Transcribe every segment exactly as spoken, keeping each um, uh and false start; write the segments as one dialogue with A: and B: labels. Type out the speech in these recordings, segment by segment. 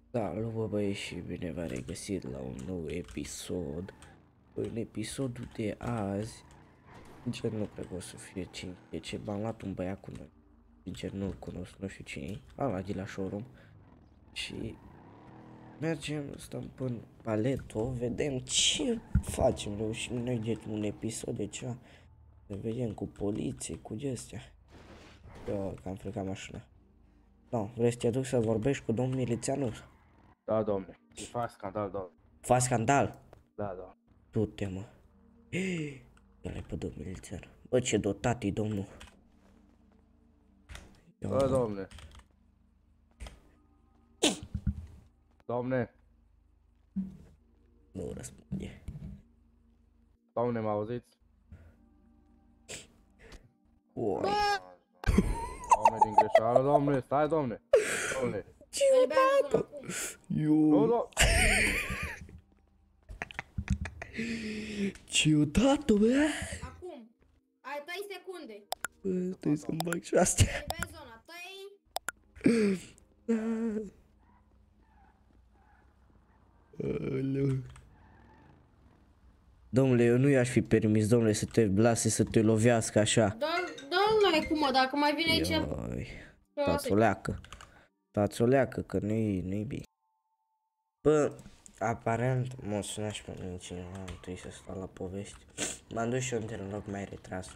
A: Salut, bă, băieți, și bine v-am regăsit la un nou episod. În episodul de azi, sincer nu cred că o să fie cine e ce, m-am luat un băiat cu noi, sincer nu-l cunosc, nu știu cine e, am luat de la showroom și mergem, stăm până Paleto, vedem ce facem, reușim noi de un episod de ceva, să vedem cu poliție, cu gestia. Eu că am frecat mașina. No, vrei să te duc să vorbești cu domnul milițianul?
B: Da, domne. Și faci scandal, domne.
A: Faci scandal?
B: Da, da.
A: Du-te, mă. Ia-l pe domnul milițian. Bă, ce dotat e domnul.
B: Bă, domne. Domne.
A: Nu răspunde.
B: Domne, mă auziți?
A: Oi.
B: Domne, din greșeală, domne. Stai, domne. Domne.
A: Ciudată.
B: Nu,
A: Eu.
B: domne.
A: Ciudată, bă.
C: Acum, ai trei secunde.
A: Bă, stai să-mi bag și astea.
C: Vezi zona trei.
A: Aleu. Domnule, eu nu i-aș fi permis, domnule, să te lase să te lovească așa.
C: Domnule, cum mă, dacă mai vine aici...
A: Ioi. Stați o leacă. Stați o leacă, că nu-i nu-i bine. Bă, aparent m-a sunat și pe mine cineva, am trebuit să stau la povești. M-am dus și eu într-un loc mai retras.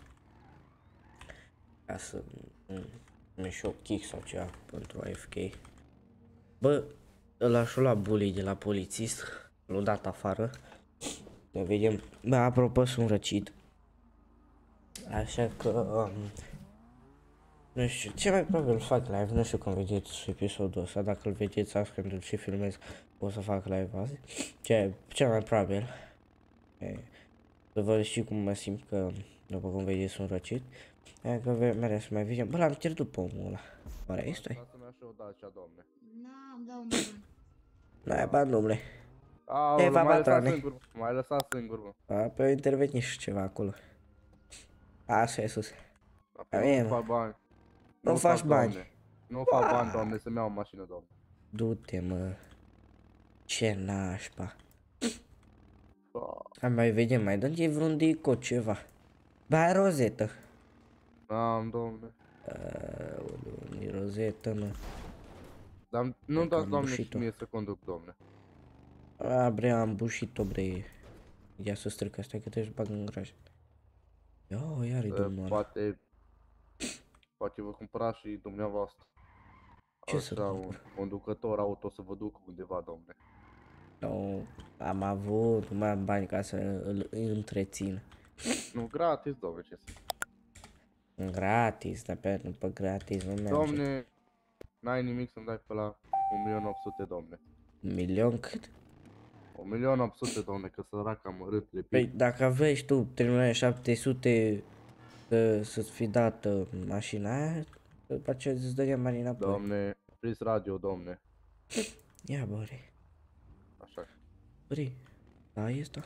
A: Ca să mi și o kick sau ceva pentru A F K. Bă, ăla și-o luat bully de la polițist, l-a dat afară. Ne vedem. Bă, apropo, sunt răcit. Așa că... Um, nu știu, ce mai probabil fac live, nu știu când vedeți episodul ăsta, dacă îl vedeți azi când îl și filmez, o să fac live azi. Ce, ce mai probabil. E, să văd și cum mă simt, că după cum vedeți sunt răcit. Aia că mereu să mai vedem. Bă, l-am pierdut pe omul ăla. Oare este?
B: Lasă-mi așa o Dacia, domne.
C: N-am, domnule.
A: N-ai bani, domnule.
B: Aoleu,
A: va
B: m-ai
A: patrone.
B: lăsat singur. M-ai lăsat singur, mă.
A: A, pe interveni și ceva acolo. Așa e sus.
B: Apoi nu fac bani.
A: Nu faci
B: fac,
A: bani.
B: domne. Nu fac bani, domne, să-mi iau o mașină, domne.
A: Du-te, mă. Ce nașpa.
B: Da.
A: Hai mai vedem, mai dăm-te vreun dico ceva. Ba, rozetă.
B: N-am, domne.
A: Aoleu, e rozetă, mă.
B: Dar nu-mi dați, domne, și
A: bușit-o.
B: mie să conduc, domne.
A: A, bre, am bușit-o, bre. Ia să stric asta, că trebuie să bag în garaj. Ia, iar e
B: Uh,
A: domnul ăla.
B: Poate... Poate vă cumpărați și dumneavoastră.
A: Ce să
B: Așa, un
A: cumpăr?
B: conducător auto să vă ducă undeva, domne.
A: Nu, am avut, nu mai am bani ca să îl întrețin.
B: Nu, gratis, domne, ce să...
A: Gratis, dar pe, nu pe gratis nu merge.
B: Domne, n-ai nimic să-mi dai pe la un milion opt sute, domne.
A: Un milion cât?
B: un milion opt sute, domne, că sărac am rât de
A: Păi
B: pic.
A: dacă aveai și tu trei milioane șapte sute să, să-ți fi dată mașina aia, după aceea îți dădeam banii înapoi.
B: Domne, pris radio, domne.
A: Ia, băre.
B: Așa.
A: Băre, da, e asta?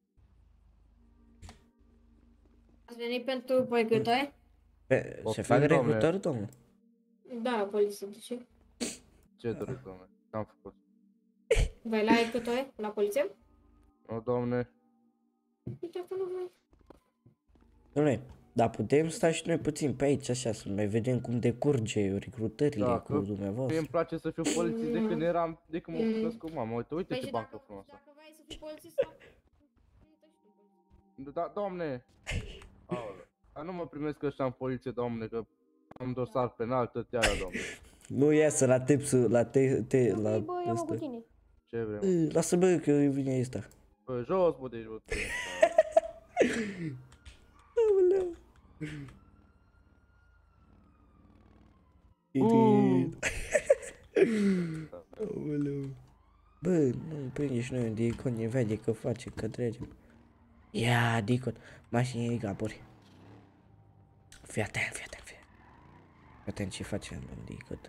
C: Ați venit pentru pregătire?
A: Pe, se
B: Poftim,
A: fac
B: domne.
A: recrutări, domnul?
C: Da, la poliție, de ce?
B: Ce doriți, domne? Ce-am făcut?
C: Vrei la recrutare? La poliție?
B: Nu, domne.
C: Uite că nu vrei.
A: Dom'le, dar putem sta și noi puțin pe aici, așa, să mai vedem cum decurge recrutările
B: Da,
A: cu
B: că
A: dumneavoastră.
B: Mie îmi place să fiu polițist de când eram, de când m-am crescut mama. Uite, uite
C: Păi
B: ce
C: și
B: bancă
C: dacă,
B: frumoasă.
C: dacă vrei să fii polițist sau...
B: Da, domne. Aoleu. Dar nu mă primesc ăștia în poliție, domne, că am dosar penal, tăteara, domne.
A: Nu iasă la tipsul, la te, te, la
C: Băi, bă, ia-mă cu
A: ăsta.
C: tine.
B: Ce vrem?
A: Ă, lasă bă că vine ăsta.
B: Bă, jos, bă, deci, bă.
A: Aoleu.
B: Uh.
A: Aoleu. Bă, nu prinde și noi un Deacon, ne vede că face, că trecem. Ia, Deacon, mașini gaburi. Fii atent, fii atent, fii atent. Fii atent ce facem în Deacon.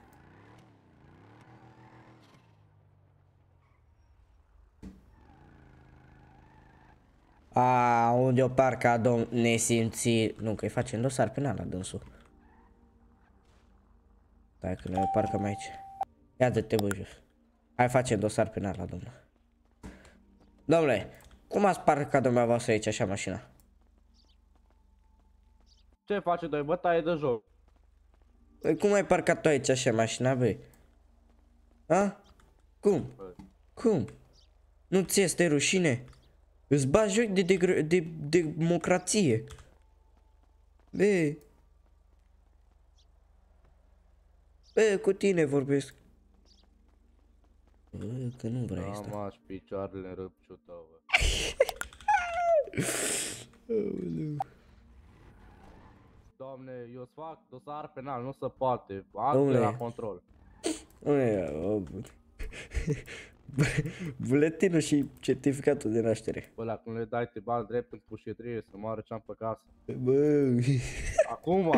A: A, unde o parca domn nesimțit. Nu, că îi facem dosar penal la dânsul. Stai că noi o parcăm aici. Ia dă-te bă jos. Hai face dosar penal la domnul. Domnule, cum ați parcat dumneavoastră aici așa mașina?
B: Ce face doi bătaie de joc?
A: Păi cum ai parcat tu aici așa mașina, băi? A? Cum? Cum? Nu ți este rușine? Îți bagi joc de, de, de, de democrație. Bă. Bă, cu tine vorbesc. Bă, că nu vrei
B: Am
A: asta.
B: aș picioarele în râpciul tău, bă. Doamne, eu îți fac dosar penal, nu se poate. Acte
A: Domnule.
B: la control.
A: Unde o... Buletinul și certificatul de naștere.
B: Bă, la când le dai te bani drept în pușetrie să moară ce-am pe casă.
A: Bă.
B: Acum!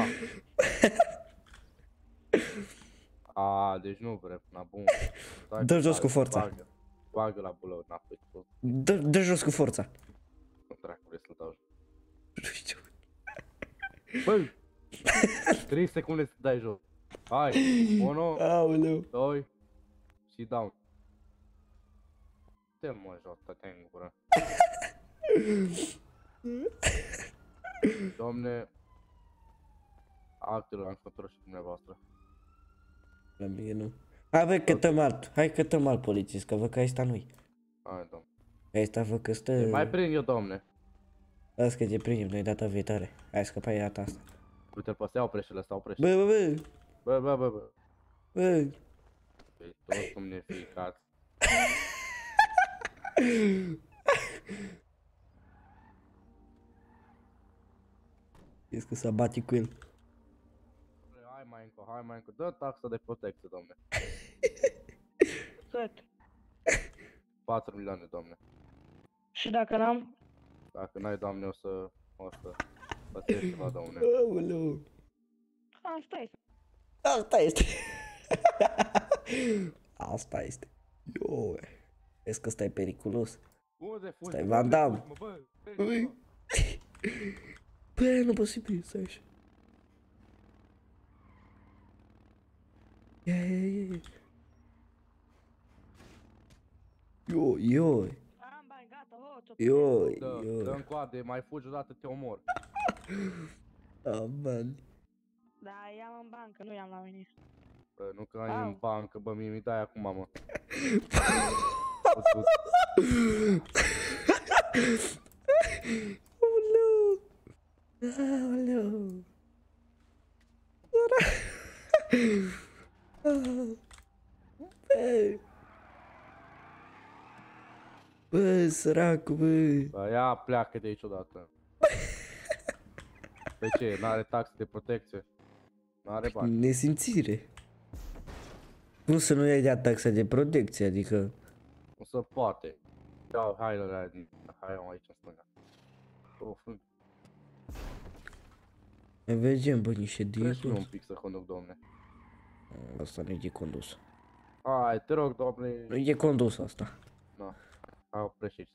B: A, deci nu vrei, na bun. Dai
A: Dă
B: pe
A: jos cu
B: bagă,
A: forța.
B: Bagă, bagă la bulă, na, pe tot.
A: Dă, dă jos cu forța.
B: Nu dracu vrei să-l dau jos.
A: Nu știu.
B: Bă! trei secunde să dai jos. Hai! unu,
A: Aoleu.
B: doi și down. Te mă jos, te în gură. Domne, actele la control și dumneavoastră.
A: La mine nu. Hai bă, cătăm alt. Hai cătăm alt polițist, că văd că ăsta nu-i.
B: Hai, domne.
A: Ăsta văd că stă...
B: Te mai prind eu, domne.
A: Las că te prindem noi data viitoare. Hai scăpai data asta.
B: Uite-l pe stea oprește-l ăsta, oprește.
A: Bă, bă, bă.
B: Bă, bă, bă, bă.
A: Bă.
B: Păi toți cum neficați.
A: Ești că s-a bate cu el.
B: Hai mai încă, hai mai încă. Dă taxa de protecție, domne.
D: Cât?
B: patru milioane, domne.
D: Și dacă n-am?
B: Dacă n-ai, doamne, o să... o să... plătești ceva, domne.
A: Aoleu.
D: Asta e.
A: Asta este. Asta este. Eu. Vezi că ăsta e periculos.
B: Unde fugi?
A: Stai,
B: Unde
A: Van Damme.
B: fugi, mă, bă?
A: Ui. Bă, nu posibil, stai așa. Ia, ia, ia, ia. Yo, yo,
D: Am bani, gata, hoț.
A: yo,
B: Dă,
A: yo.
B: dă-mi coade, mai fugi odată, te omor.
A: Ah, man.
D: Da, i-am în bancă, nu i-am la mine.
B: Bă, nu că ai
D: Au.
B: în bancă, bă, mie mi dai acum, mă.
A: Aoleu. Aoleu. Bă. Bă, săracu, bă.
B: Bă, ia pleacă de aici odată. De ce? N-are taxe de protecție? N-are bani.
A: Nesimțire. Cum să nu iei de taxa de protecție, adică...
B: Nu se poate. Ia, hai, la, la, hai, am aici în stânga. Of,
A: Mai vedem, bă, niște
B: treci un
A: dieturi.
B: pic să conduc, domne.
A: Asta nu e de condus.
B: Hai, te rog, domne.
A: Nu e de condus asta.
B: Na, hai, oprește aici.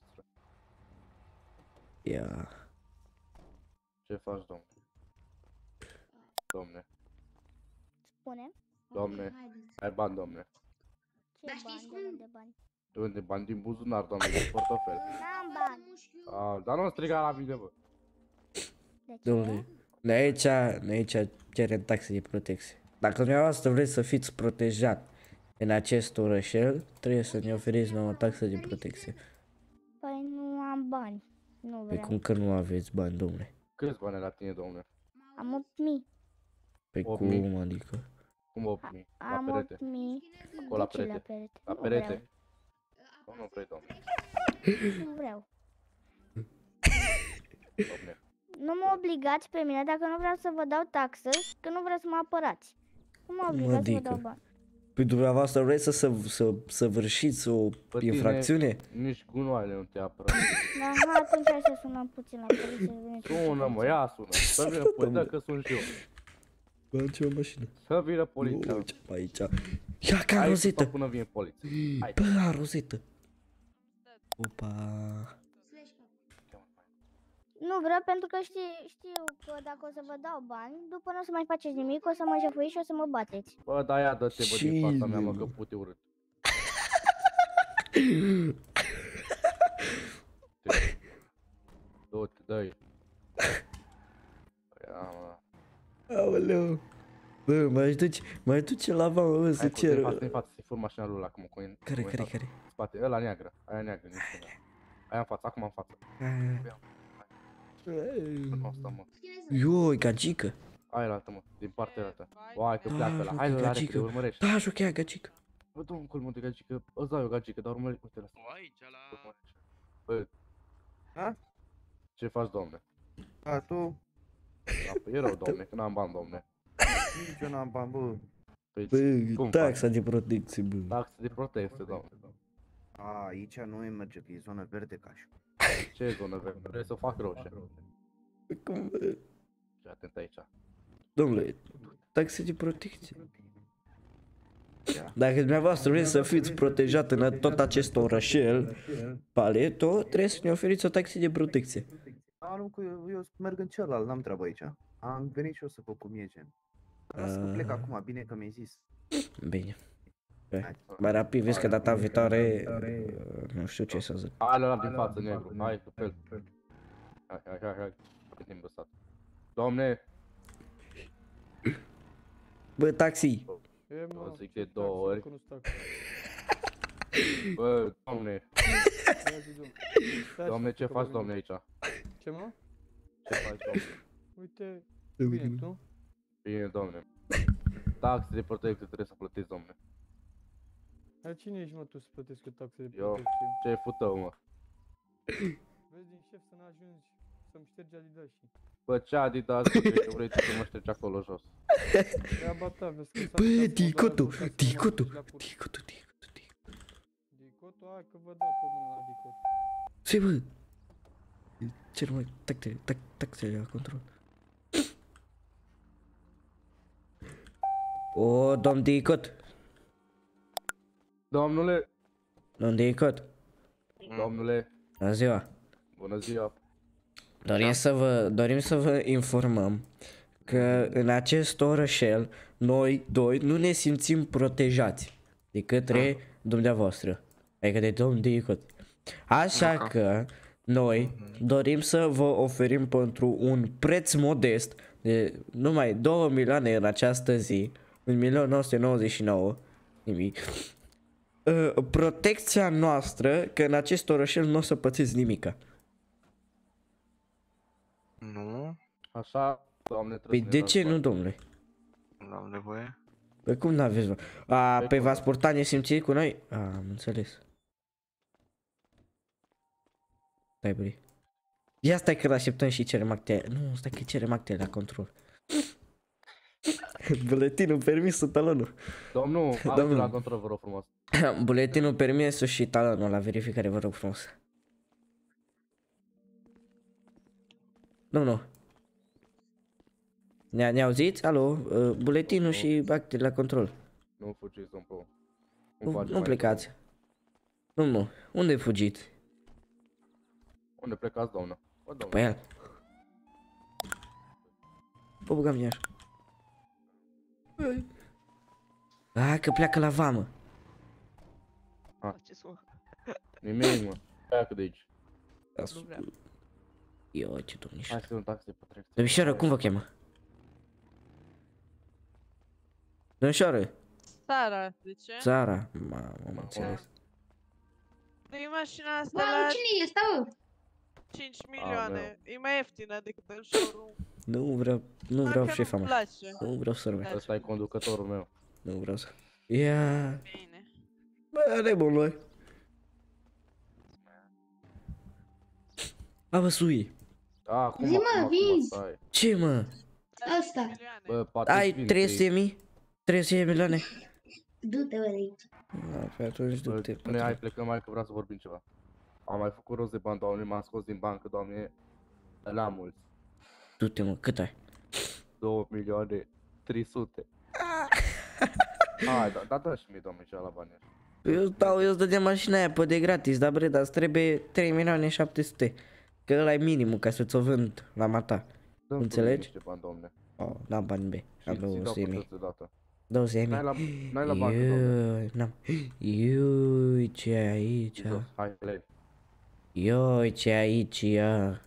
A: Ia.
B: Ce faci, domne? Domne,
E: Spune.
B: domne, ai bani, domne.
E: Ce
C: Dar
E: bani,
C: știți
E: de
C: cum?
E: unde bani?
B: De unde bani din buzunar, domne, din portofel.
E: N-am bani.
B: Ah, dar nu striga la mine, bă.
E: De ce?
A: Domnule, de aici, de aici cerem taxe de protecție. Dacă dumneavoastră vreți să fiți protejat în acest orășel, trebuie să ne oferiți nouă taxă de protecție.
E: Păi nu am bani. Nu
A: Păi
E: vreau.
A: cum că nu aveți bani, domnule?
B: Câți bani ai la tine, domne?
E: Am opt mii.
A: Păi
B: opt
A: cum,
B: mii.
A: adică?
B: Cum opt mii? La
E: Am
B: perete.
E: opt mii.
B: Acolo la
E: De ce la
B: perete.
E: perete?
B: La
E: Nu
B: perete. Nu, nu vrei, domne.
E: vreau. Nu vreau.
B: Domne.
E: Nu mă obligați pe mine dacă nu vreau să vă dau taxă și că nu vreau să mă apărați. Nu mă obligați să vă
A: adică?
E: dau bani.
A: Păi dumneavoastră vreți să, să, să, să vârșiți o
B: Pe tine-
A: infracțiune?
B: Nici gunoaiele nu te apără.
E: Da, hai, atunci hai să sunăm puțin la poliție. să veniți cu
B: Sună, mă,
E: poliția.
B: ia sună. Să vină poliția, că sunt și eu.
A: Bă, ce o mașină.
B: Să vină poliția.
A: Uite, aici. Ia ca
B: Hai
A: rozetă.
B: să până vine poliția. Hai.
A: Bă, a rozetă. Opa.
E: Nu vreau pentru că știu, știu că dacă o să vă dau bani, după nu o să mai faceți nimic, o să mă jefuiți și o să mă bateți.
B: Bă, da, ia dă-te, bă, din
A: Ce
B: fața mea, mă,
A: zi,
B: că
A: mă?
B: pute urât. Du-te, dă-i. Ia, mă.
A: Aoleu. Bă, mai duci, mai duce la vamă, bă, să
B: Hai,
A: cer.
B: în față, în față, să-i fur mașina lui acum cu în
A: Care,
B: cu în
A: care,
B: față.
A: care?
B: Spate, ăla neagră, aia neagră, nici nu. Aia în față, acum în față. Nu stăm, mă.
A: Ioi, gagică.
B: Aia la altă, mă, din partea altă. Hai că pleacă la,
A: Ah,
B: hai la repede,
A: gagică.
B: urmărește.
A: Da, jochea, gagică.
B: Bă, domnul culmul de gagică, îți dau eu gagică, dar urmărește, uite la
F: O, aici, la...
B: Bă,
G: Da?
B: ce faci, domne?
G: A, tu?
B: Da, păi e rău, domne, că n-am bani, domne.
G: Nici eu n-am bani, bă.
B: Păi,
A: Bă,
B: cum
A: taxa de protecție, bă.
B: taxe de protecție, domne.
G: A, aici nu e merge, că e zonă verde ca și.
B: Ce e zonă verde? Trebuie să fac roșie.
A: Cum, bă?
B: Și atent aici.
A: Domnule, taxe de protecție.
G: Ia.
A: Dacă dumneavoastră vreți să fiți protejat în tot acest orășel, Paleto, trebuie să ne oferiți o taxă de protecție.
G: A, nu, că eu, eu merg în celălalt, n-am treabă aici. Am venit și eu să văd cum e gen. Lasă că plec
A: Ah.
G: acum, bine că mi-ai zis.
A: Bine. Bă,
G: Hai.
A: mai rapid, vezi că data viitoare, uh, nu știu ce să zic.
B: Hai la din față, negru. Hai, cu fel. Hai, hai, hai, hai. Pe timp lăsat. Domne,
A: Bă, taxi!
H: E,
B: o
H: mă,
B: zic
H: ce
B: de două
H: taxă,
B: ori.
H: că nu-ți taxă.
B: Bă, domne,
H: Ia zi, domnule. Stai
B: domne,
H: așa,
B: ce
H: că
B: faci,
H: vorbim.
B: domne, aici?
H: Ce, mă?
B: Ce faci, domne?
H: Uite, bine, tu?
B: Bine, domne. Taxe de protecție trebuie să plătiți, domne.
H: Dar cine ești, mă, tu să plătești o taxă de
B: Eu.
H: protecție?
B: Șeful tău, mă.
H: Vezi din șef să n-ajungi să-mi ștergi Adidas-ii.
B: Bă, ce Adidas, bă, că vrei tu să mă ștergi acolo jos.
H: Treaba ta, vezi că s-ar
A: Bă,
H: putea să mă
A: Dicotu,
H: doar advocat să mă
A: Dicotu,
H: duci la curte.
A: Dicotu, Dicotu, Dicotu.
H: Dicotu, hai că vă dau pe mână la Dicotu.
A: Ce, bă? Cel mai taxe, tax, taxele la control. O, domn Dicot,
B: Domnule,
A: domn Dicot,
B: domnule,
A: bună ziua.
B: bună ziua.
A: Dorim să vă, dorim să vă informăm că în acest orășel noi doi nu ne simțim protejați de către dumneavoastră, adică de domn Dicot. Așa că noi dorim să vă oferim pentru un preț modest de numai două milioane în această zi, un milion nouă sute nouăzeci și nouă, nimic, uh, protecția noastră, că în acest orășel nu o să pățiți nimica.
F: Nu,
B: Așa, doamne,
A: Păi
B: trebuie să
A: de
B: ne
A: ce
B: dați
A: nu,
B: bani.
A: domnule?
F: nu am nevoie.
A: Păi cum n-aveți, bă? A,
B: Păi
A: pe
B: cum?
A: v-ați purtat nesimțiri cu noi? A, am înțeles. Stai, băi. Ia stai că așteptăm și cerem acte. Nu, stai că cerem acte la control. Buletinul, permisul, talonul.
B: Domnul, hai
A: Domnul.
B: la control, vă rog frumos.
A: Buletinul, permisul și talonul la verificare, vă rog frumos. Domnul. Ne, ne auziți? Alo? Uh, Buletinul și actele la control.
B: Nu fugiți, domnul.
A: Nu,
B: faci
A: nu
B: mai
A: plecați. Nu, nu. Unde fugiți?
B: rău. Unde plecați, doamnă? Bă, doamnă.
A: Pe el. Bă, băgam iar. Hai că pleacă la vamă.
D: Ce sunt?
B: Nimic, mă. Pleacă de aici.
D: Nu vreau.
A: Eu, ce
B: Hai
A: domnișoară.
B: să un taxi de protecție.
A: Domnișoară, cum vă cheamă? Domnișoară,
I: Sara, de ce?
A: Sara. Mamă, am înțeles.
I: Nu e mașina asta
C: Bă,
I: la
C: cine este, bă?
I: cinci milioane. E mai ieftină decât în showroom.
A: Nu vreau, nu vreau
I: Parcă
A: șefa
I: nu-mi
A: mea.
I: place.
A: Nu vreau să rămân.
B: Ăsta e conducătorul meu.
A: Nu vreau să. Ia.
I: Bine.
A: Bă, nebunule. A, bă, sui.
B: A, acum,
C: Zi, mă,
B: acum, acum,
C: vinzi.
B: stai.
A: Ce, mă?
C: Asta.
I: Milioane.
B: Bă, poate
A: Ai
B: vin
A: trei sute de
B: trei.
A: mii? trei sute de milioane?
C: Du-te, bă, de aici.
A: Da, pe atunci
B: Bă,
A: du-te.
B: spune, hai, plecăm, mai că vreau să vorbim ceva. Am mai făcut rost de bani, doamne, m-am scos din bancă, doamne. La mulți.
A: Du-te, mă, cât ai?
B: două milioane trei sute. Hai, da, da, da și mie, doamne, ceva la bani.
A: Eu dau, eu îți dădeam mașina aia pe de gratis, dar bre, dar îți trebuie trei milioane șapte sute. Că ăla e minimul ca să ți-o vând la mata.
B: Dă-mi
A: Înțelegi?
B: niște bani, doamne.
A: Oh, n-am bani, be.
B: Și
A: Am
B: ți dau
A: douăzeci de mii.
B: plăți deodată.
A: douăzeci de
B: N-ai
A: mii.
B: la, n-ai la bancă, doamne.
A: Iui, n-am. Iui, Ui, ce e aici?
B: Jos, hai, lei.
A: Ioi, ce e aici? Ia.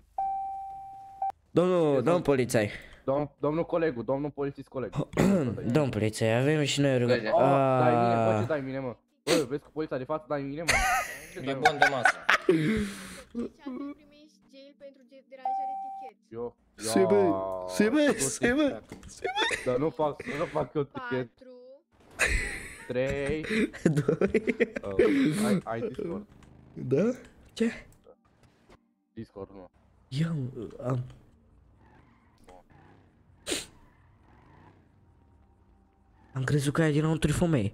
A: Domnul, domnul polițai.
B: Domn, domnul colegul, domnul polițist coleg.
A: Domnul polițai, avem și noi rugări.
B: Oh, dai mine, bă, ce dai mine, mă? Bă, vezi cu poliția de față, dai mine, mă. Ce dai, mă?
J: bun de masă.
B: Eu,
A: Se bă, se bă, se bă.
B: Dar nu fac, nu fac eu tichet. trei.
A: Doi.
B: Ai, ai Discord?
A: Da? Ce?
B: Discord, nu.
A: Eu am. Am crezut că aia dinăuntru femei.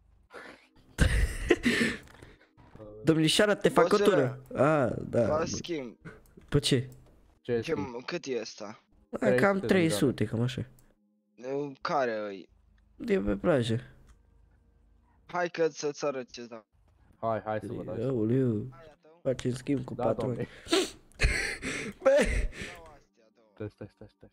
A: Domnișoara, te fac o tură. Ah, da.
K: Fac schimb.
A: Pe ce?
B: Ce
K: Ce, cât e asta?
A: Ah, cam trei sute, cam așa.
K: Care îi?
A: De pe plajă.
K: Hai că să-ți arăt ce dau.
B: Hai, hai să vă dau.
A: Aoleu. Facem schimb cu
B: Da,
A: patru.
B: domne.
A: Bă!
B: Stai, stai, stai, stai.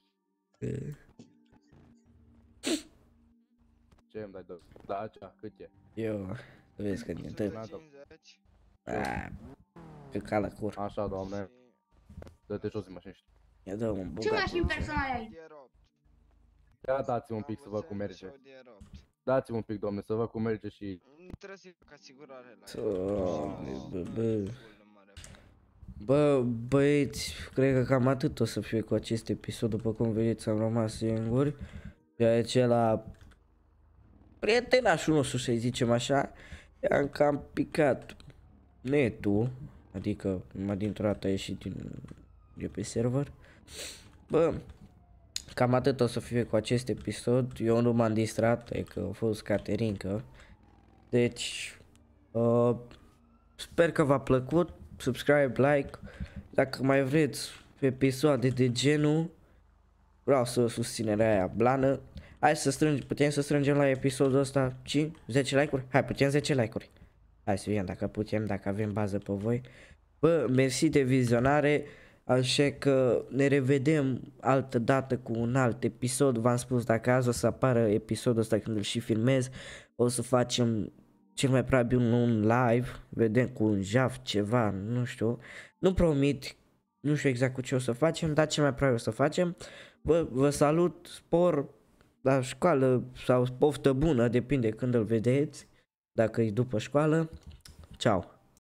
B: Ce îmi dai de... Da, cea, cât e?
A: Eu, vezi că ne dă. Ah, că ca la cur.
B: Așa, doamne. Dă-te jos din mașină.
A: Ia dă un
C: Ce
A: bugat.
C: mașini personale ai?
B: Ia dați-mi un pic să văd cum merge. Dați-mi un pic, domne, să văd cum merge și...
K: Trebuie să fac asigurare la
A: Doamne, bă, bă. Bă, băieți, cred că cam atât o să fie cu acest episod. După cum vedeți, am rămas singuri. Deoarece la prietenașul nostru, să-i zicem așa, i-am cam picat netul. Adică, numai dintr-o dată a ieșit din, de pe server. Bă, cam atât o să fie cu acest episod. Eu nu m-am distrat, e că a fost Caterinca. Deci, uh, sper că v-a plăcut. Subscribe, like. Dacă mai vreți episoade de genul, vreau să susținerea aia blană. Hai să strângem, putem să strângem la episodul ăsta cinci, zece like-uri? Hai, putem zece like-uri. Hai să vedem dacă putem, dacă avem bază pe voi. Bă, mersi de vizionare. Așa că ne revedem altă dată cu un alt episod. V-am spus, dacă azi o să apară episodul ăsta când îl și filmez, o să facem cel mai probabil un live, vedem cu un jaf, ceva, nu știu. Nu promit, nu știu exact cu ce o să facem, dar cel mai probabil o să facem. Bă, vă salut, spor la școală sau poftă bună, depinde când îl vedeți, dacă e după școală. Ciao!